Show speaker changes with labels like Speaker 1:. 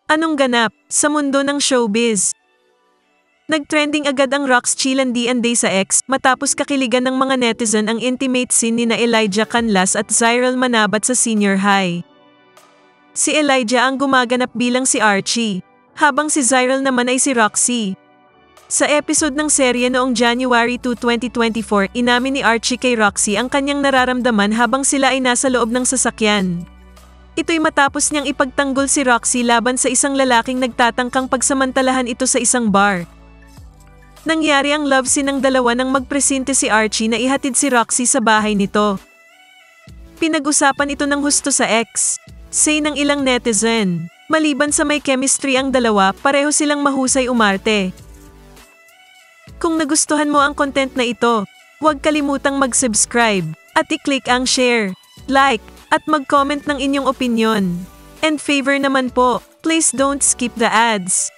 Speaker 1: Anong ganap sa mundo ng showbiz? Nagtrending agad ang Rox Chilandian Day sa X matapos kakiligan ng mga netizen ang intimate scene ni na Elijah Canlas at Zyril Manabat sa senior high. Si Elijah ang gumaganap bilang si Archie, habang si Zyril naman ay si Roxy. Sa episode ng serye noong January 2, 2024, inamin ni Archie kay Roxy ang kanyang nararamdaman habang sila ay nasa loob ng sasakyan. Ito'y matapos niyang ipagtanggol si Roxy laban sa isang lalaking nagtatangkang pagsamantalahan ito sa isang bar. Nangyari ang love scene ng dalawa nang magpresente si Archie na ihatid si Roxy sa bahay nito. Pinag-usapan ito ng husto sa X, say ng ilang netizen. Maliban sa may chemistry ang dalawa, pareho silang mahusay umarte. Kung nagustuhan mo ang content na ito, huwag kalimutang mag-subscribe at i-click ang share, like, at mag-comment ng inyong opinyon. And favor naman po, please don't skip the ads.